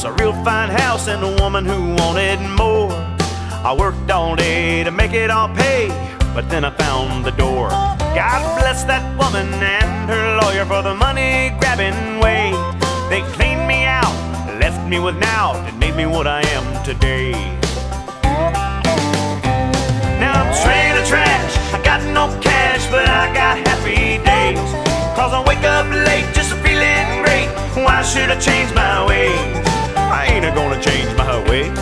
house, a real fine house, and a woman who wanted more. I worked all day to make it all pay, but then I found the door. God bless that woman and her lawyer for the money-grabbing way. They cleaned me out, left me with now, and made me what I am today. Now I'm trailer trash, I got no cash, but I got happy days. Cause I wake up late just feeling great. Why should I change my ways? I ain't gonna change my ways.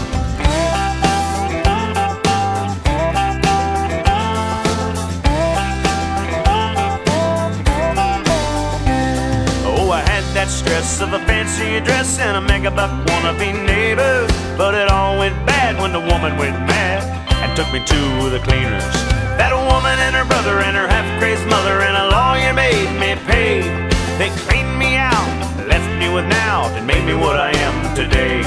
Oh, I had that stress of a fancy dress and a megabuck wannabe neighbor, but it all went bad when the woman went mad and took me to the cleaners. That woman and her brother and her half-crazed mother and a lawyer made me pay. They cleaned me out, left me with now, and made me what I am today.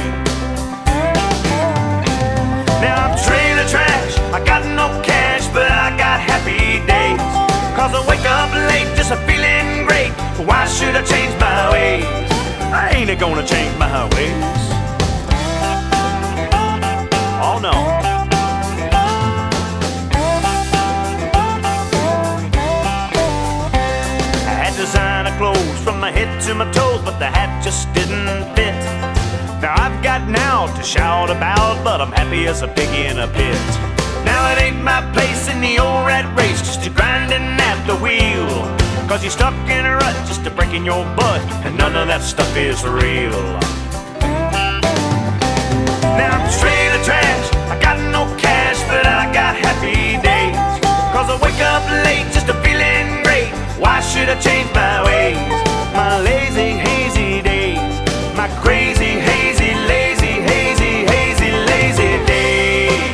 Now I'm trailer trash, I got no cash, but I got happy days. Cause I wake up late just feeling great. Why should I change my ways? I ain't gonna change my ways. Oh no. Designer clothes from my head to my toes, but the hat just didn't fit. Now I've got now to shout about, but I'm happy as a piggy in a pit. Now it ain't my place in the old rat race, just a grinding at the wheel. Cause you're stuck in a rut just a breaking your butt, and none of that stuff is real. Now I'm trailer trash, I got no cash, but I got happy days. Cause I wake up late just a feeling great. Why should I change my ways? My lazy, hazy days, my crazy, hazy, lazy, hazy, hazy, lazy days.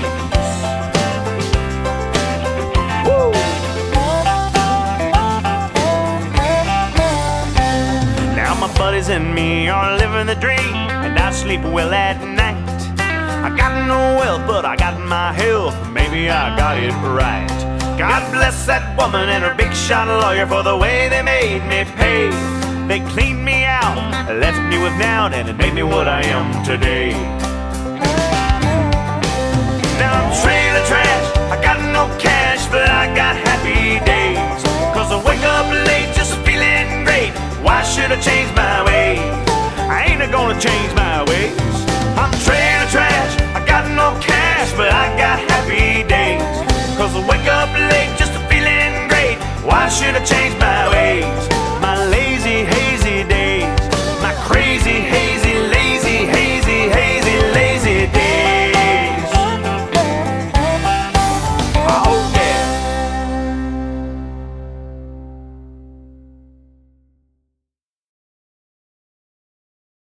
Woo! Now my buddies and me are living the dream, and I sleep well at night. I got no wealth, but I got my health. Maybe I got it right. God bless that woman and her big shot lawyer for the way they made me pay. They cleaned me out, left me with now, and it made me what I am today. Now I'm trailer trash, I got no cash, but I got happy days. Cause I wake up late just feeling great. Why should I change my ways? I ain't gonna change my ways. I'm trailer trash, I got no cash, but I got happy days. Cause I wake up late just feeling great. Why should I change my